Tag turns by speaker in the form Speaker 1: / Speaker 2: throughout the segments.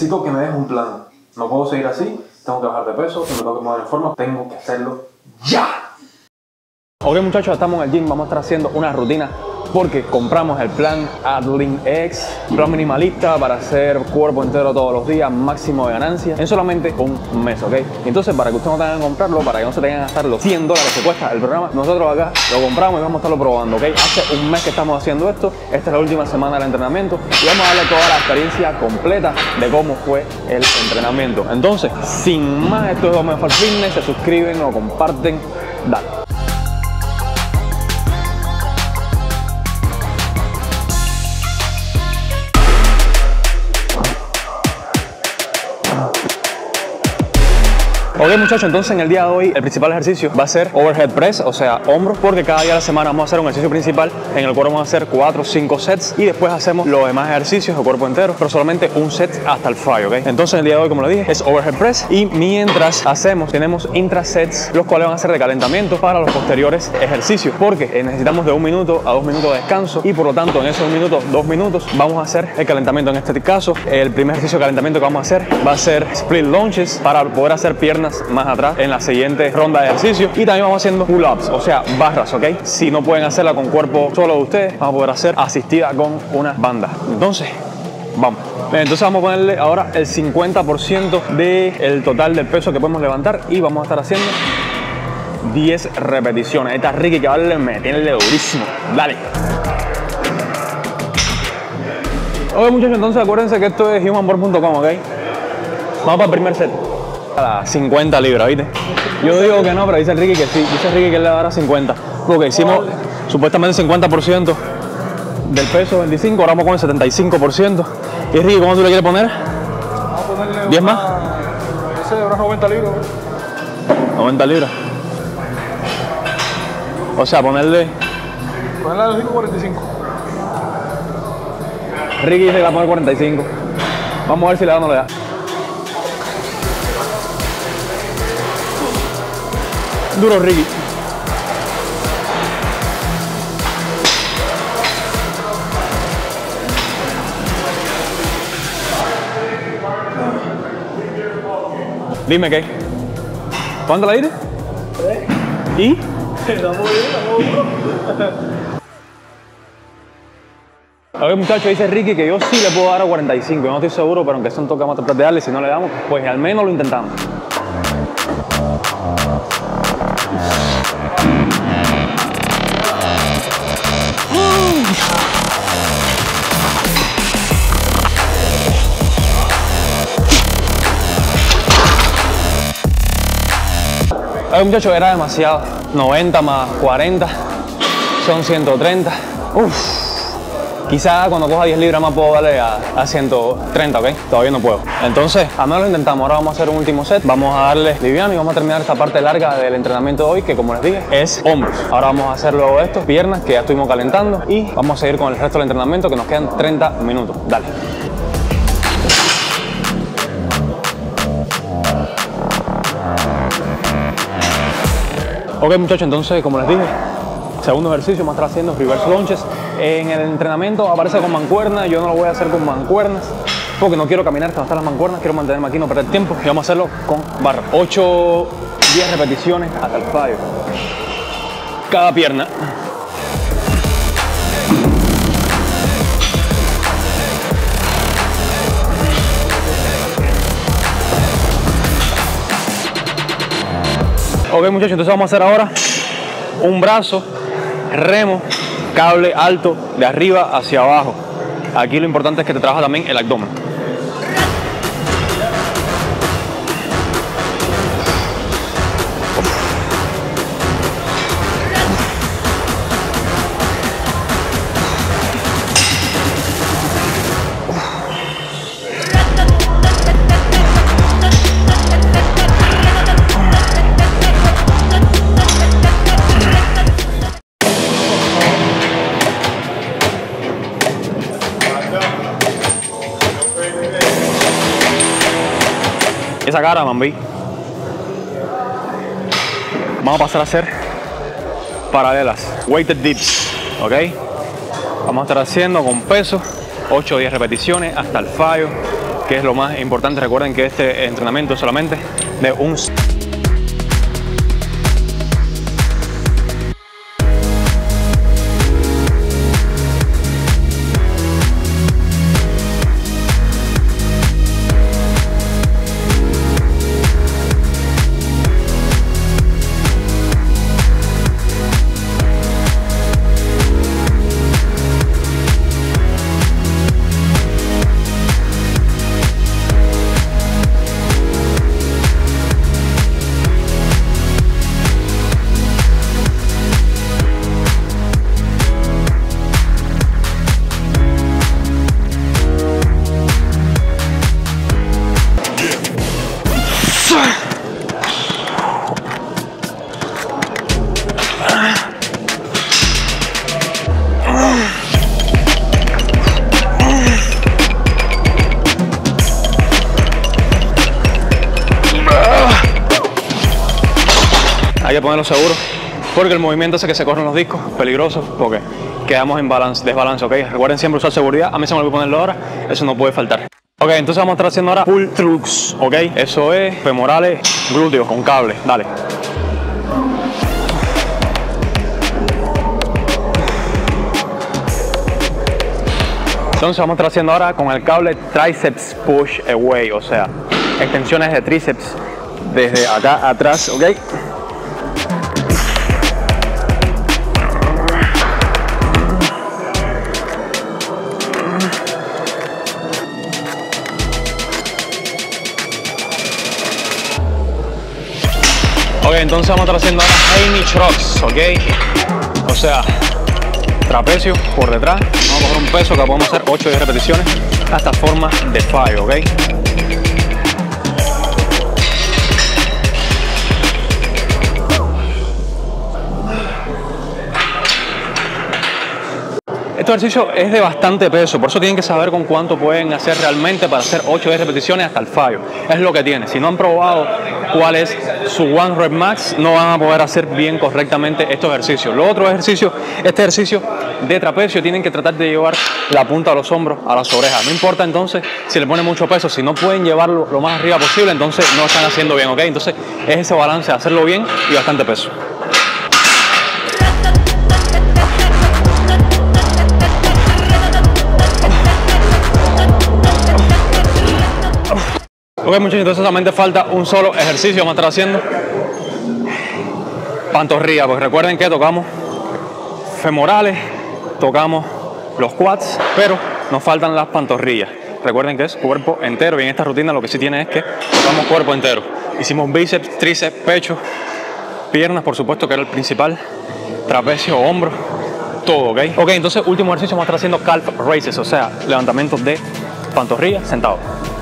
Speaker 1: necesito que me des un plan. No puedo seguir así, tengo que bajar de peso, me tengo que poner en forma, tengo que hacerlo ya. Ok muchachos, estamos en el gym, vamos a estar haciendo una rutina porque compramos el plan Athlean X, plan minimalista para hacer cuerpo entero todos los días, máximo de ganancia en solamente un mes, ¿ok? Entonces, para que ustedes no tengan que comprarlo, para que no se tengan que gastar los $100 que cuesta el programa, nosotros acá lo compramos y vamos a estarlo probando, ¿ok? Hace un mes que estamos haciendo esto, esta es la última semana del entrenamiento y vamos a darle toda la experiencia completa de cómo fue el entrenamiento. Entonces, sin más, esto es Dominic for Fitness, se suscriben, lo comparten, dale. Ok muchachos, entonces en el día de hoy el principal ejercicio va a ser overhead press, o sea, hombros, porque cada día de la semana vamos a hacer un ejercicio principal en el cual vamos a hacer 4 o 5 sets y después hacemos los demás ejercicios de cuerpo entero, pero solamente un set hasta el fallo, ¿ok? Entonces el día de hoy, como les dije, es overhead press y mientras tenemos intrasets, los cuales van a ser de calentamiento para los posteriores ejercicios, porque necesitamos de 1 minuto a 2 minutos de descanso y por lo tanto en esos 1 minuto, 2 minutos vamos a hacer el calentamiento. En este caso, el primer ejercicio de calentamiento que vamos a hacer va a ser split lunges para poder hacer piernas más atrás en la siguiente ronda de ejercicio y también vamos haciendo pull-ups, o sea, barras, ¿ok? Si no pueden hacerla con cuerpo solo de ustedes, vamos a poder hacer asistida con una banda. Entonces, vamos. Entonces vamos a ponerle ahora el 50% del total del peso que podemos levantar y vamos a estar haciendo 10 repeticiones. Esta Ricky que vale meterle durísimo. Dale. Ok muchachos, entonces acuérdense que esto es humanboard.com, ¿ok? Vamos para el primer set. A las 50 libras, ¿viste? Yo digo que no, pero dice Ricky que sí. Dice Ricky que él le dará 50. Porque hicimos supuestamente 50% del peso, 25, ahora vamos con el 75%. Y Ricky, ¿cómo tú le quieres poner?
Speaker 2: Vamos a ponerle
Speaker 1: 10 más.
Speaker 2: Ese de unas 90 libras.
Speaker 1: 90 libras. O sea, ponerle...
Speaker 2: Ponerle a los 5.45.
Speaker 1: Ricky dice que va a poner 45. Vamos a ver si le da o no le da. Duro, Ricky. Dime qué. ¿Cuánto la diste? ¿Y?
Speaker 2: Estamos bien.
Speaker 1: A ver muchachos, dice Ricky que yo sí le puedo dar a 45. Yo no estoy seguro, pero aunque sea un toque vamos a tratar de darle. Si no le damos, pues al menos lo intentamos. A ver muchachos, era demasiado. 90 más 40 son 130. Uff. Quizá cuando coja 10 libras más puedo darle a 130, ¿ok? Todavía no puedo. Entonces, al menos lo intentamos. Ahora vamos a hacer un último set. Vamos a darle liviano y vamos a terminar esta parte larga del entrenamiento de hoy, que como les dije, es hombros. Ahora vamos a hacer luego esto, piernas, que ya estuvimos calentando. Y vamos a seguir con el resto del entrenamiento, que nos quedan 30 minutos. Dale. Ok muchachos, entonces como les dije, segundo ejercicio, vamos a estar haciendo reverse lunges. En el entrenamiento aparece con mancuernas, yo no lo voy a hacer con mancuernas porque no quiero caminar hasta las mancuernas, quiero mantenerme aquí, no perder tiempo y vamos a hacerlo con barra. 8, 10 repeticiones hasta el fallo. Cada pierna. Ok muchachos, entonces vamos a hacer ahora un brazo, remo, cable alto de arriba hacia abajo. Aquí lo importante es que te trabaja también el abdomen. Esa cara, Mambi. Vamos a pasar a hacer paralelas, weighted dips, ¿ok? Vamos a estar haciendo con peso, 8 o 10 repeticiones hasta el fallo. que es lo más importante. Recuerden que este entrenamiento es solamente de un... Hay que ponerlo seguro porque el movimiento hace que se corren los discos, peligroso porque quedamos en desbalance, ¿ok? Recuerden siempre usar seguridad. A mí se me olvidó ponerlo ahora, eso no puede faltar. Ok, entonces vamos a estar haciendo ahora pull throughs, ¿ok? Eso es femorales, glúteos con cable, dale. Entonces vamos a estar haciendo ahora con el cable triceps push away, o sea, extensiones de tríceps desde acá atrás, ¿ok? Ok, entonces vamos a estar haciendo ahora Heimlich rocks, ¿ok? O sea, trapecio por detrás. Vamos a coger un peso que podemos hacer 8 o 10 repeticiones hasta forma de fallo, ¿ok? Este ejercicio es de bastante peso, por eso tienen que saber con cuánto pueden hacer realmente para hacer 8 o 10 repeticiones hasta el fallo. Es lo que tiene. Si no han probado cuál es su One Rep Max, no van a poder hacer bien correctamente estos ejercicios. Los otros ejercicios, este ejercicio de trapecio, tienen que tratar de llevar la punta de los hombros a las orejas. No importa entonces si le ponen mucho peso, si no pueden llevarlo lo más arriba posible, entonces no están haciendo bien, ¿ok? Entonces es ese balance de hacerlo bien y bastante peso. Ok, muchachos, entonces solamente falta un solo ejercicio. Vamos a estar haciendo pantorrilla, porque recuerden que tocamos femorales, tocamos los quads, pero nos faltan las pantorrillas. Recuerden que es cuerpo entero y en esta rutina lo que sí tiene es que tocamos cuerpo entero. Hicimos bíceps, tríceps, pecho, piernas, por supuesto que era el principal, trapecio, hombro, todo, ¿ok? Ok, entonces último ejercicio vamos a estar haciendo calf raises, o sea, levantamientos de pantorrilla sentado.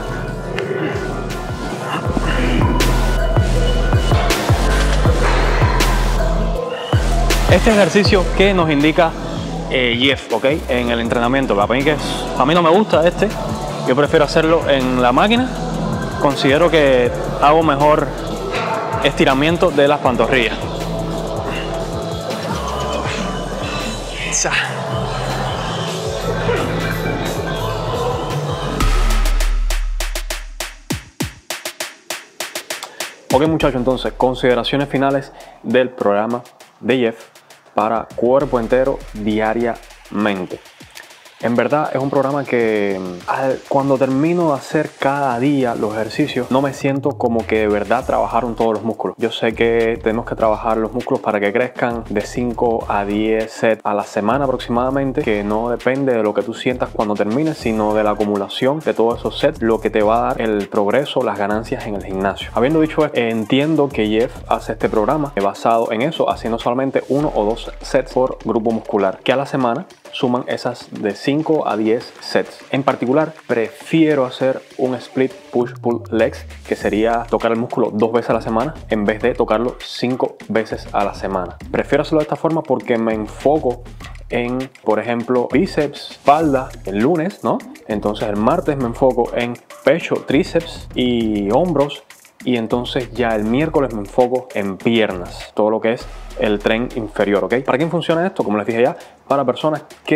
Speaker 1: Este ejercicio que nos indica Jeff, ¿ok? En el entrenamiento. Para mí no me gusta este. Yo prefiero hacerlo en la máquina. Considero que hago mejor estiramiento de las pantorrillas. Ok, muchachos, entonces consideraciones finales del programa de Jeff para cuerpo entero diariamente. En verdad es un programa que cuando termino de hacer cada día los ejercicios no me siento como que de verdad trabajaron todos los músculos. Yo sé que tenemos que trabajar los músculos para que crezcan de 5 a 10 sets a la semana aproximadamente, que no depende de lo que tú sientas cuando termines, sino de la acumulación de todos esos sets, lo que te va a dar el progreso, las ganancias en el gimnasio. Habiendo dicho esto, entiendo que Jeff hace este programa basado en eso, haciendo solamente 1 o 2 sets por grupo muscular, que a la semana suman esas de 5 a 10 sets. En particular, prefiero hacer un split push-pull legs, que sería tocar el músculo 2 veces a la semana en vez de tocarlo 5 veces a la semana. Prefiero hacerlo de esta forma porque me enfoco en, por ejemplo, bíceps, espalda el lunes, ¿no? Entonces el martes me enfoco en pecho, tríceps y hombros. Y entonces ya el miércoles me enfoco en piernas, todo lo que es el tren inferior, ¿ok? ¿Para quién funciona esto? Como les dije ya, para personas que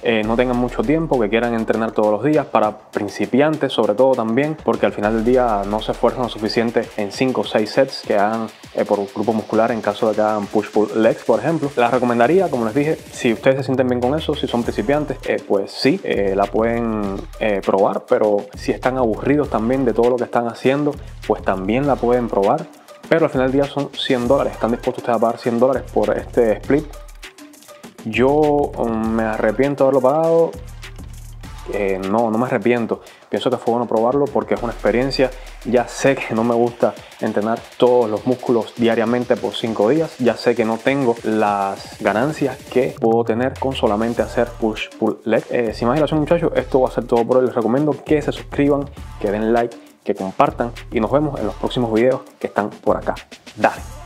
Speaker 1: no tengan mucho tiempo, que quieran entrenar todos los días, para principiantes sobre todo también, porque al final del día no se esfuerzan lo suficiente en 5 o 6 sets que hagan por un grupo muscular en caso de que hagan push-pull legs, por ejemplo. La recomendaría, como les dije, si ustedes se sienten bien con eso, si son principiantes, pues sí, la pueden probar, pero si están aburridos también de todo lo que están haciendo, pues también la pueden probar. Pero al final del día son $100. ¿Están dispuestos ustedes a pagar $100 por este split? Yo me arrepiento de haberlo pagado. No me arrepiento. Pienso que fue bueno probarlo porque es una experiencia. Ya sé que no me gusta entrenar todos los músculos diariamente por 5 días. Ya sé que no tengo las ganancias que puedo tener con solamente hacer push-pull leg. Sin más dilación, muchachos, esto va a ser todo por hoy. Les recomiendo que se suscriban, que den like, que compartan y nos vemos en los próximos videos que están por acá. Dale.